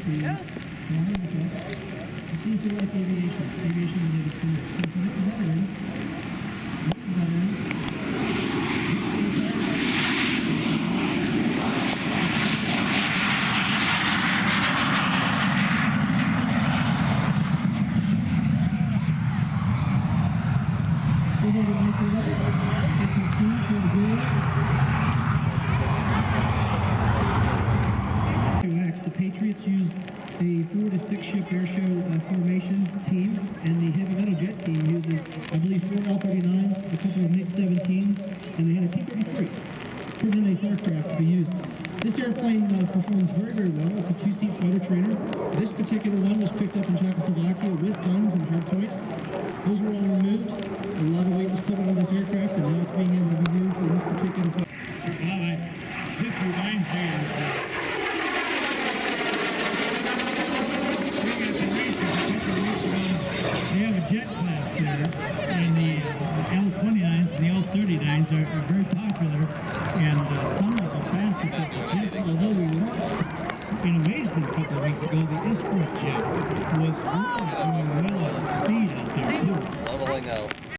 See if you like aviation. Aviation related career. So if you hit the veteran, the Patriots used a 4 to 6 ship airshow formation team, and the heavy metal jet team uses, I believe, 4 L-39s, a couple of MiG-17s, and they had a T-33. Pretty nice aircraft to be used. This airplane performs very, very well. It's a 2-seat fighter trainer. This particular one was picked up in Czechoslovakia with guns and hard points. Those were all removed. A lot of weight was put on this aircraft, and now it's being able to be used in this particular fight. All right, this reminds me of they have a jet class there, and the L-29s and the L-39s are very popular, and some of the fastest of the jets, although we were in amazement a couple of weeks ago, the Escort jet